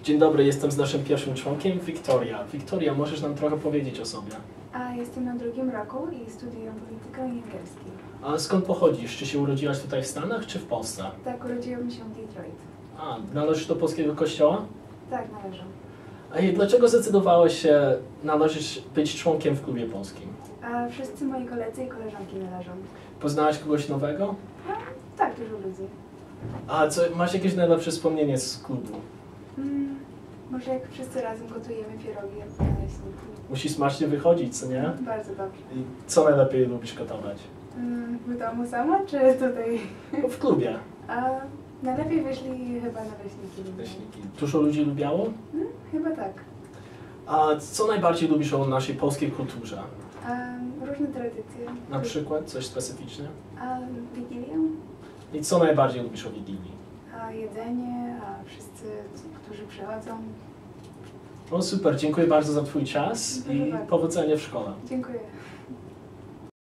Dzień dobry, jestem z naszym pierwszym członkiem, Wiktoria. Wiktoria, możesz nam trochę powiedzieć o sobie? Jestem na drugim roku i studiuję politykę i angielski. A skąd pochodzisz? Czy się urodziłaś tutaj w Stanach, czy w Polsce? Tak, urodziłam się w Detroit. Należysz do polskiego kościoła? Tak, należę. A dlaczego zdecydowałeś się być członkiem w klubie polskim? Wszyscy moi koledzy i koleżanki należą. Poznałaś kogoś nowego? Tak, dużo ludzi. Masz jakieś najlepsze wspomnienie z klubu? Może jak wszyscy razem gotujemy pierogi jak naleśniki. Musi smacznie wychodzić, co nie? Bardzo dobrze. I co najlepiej lubisz gotować? W domu sama, czy tutaj? W klubie. Najlepiej wyszli chyba naleśniki. Naleśniki. Dużo ludzi lubiało? Chyba tak. A co najbardziej lubisz o naszej polskiej kulturze? Różne tradycje. Na przykład coś specyficzne? Wigilię. I co najbardziej lubisz o Wigilii? Jedzenie, wszyscy, którzy przychodzą. O super, dziękuję bardzo za Twój czas i powodzenia w szkole. Dziękuję.